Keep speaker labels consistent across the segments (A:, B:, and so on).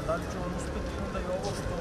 A: Da li će on uspeti onda i ovo što...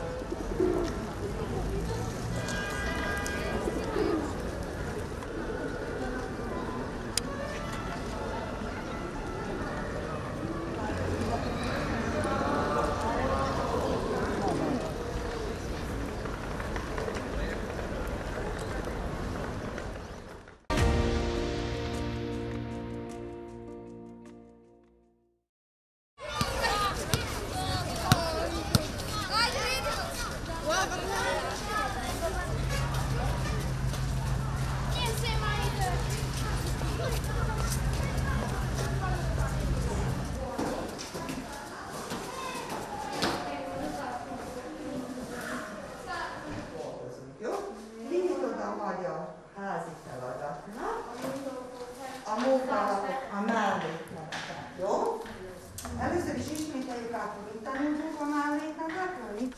B: Házi feladatnak, a munkálapok a mellékleteket, jó? Először is ismételjük át, hogy mit tanultunk a mellékletekről.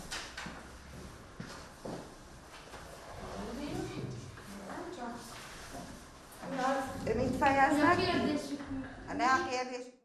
B: Mit fejeznek? Ne a kérdés.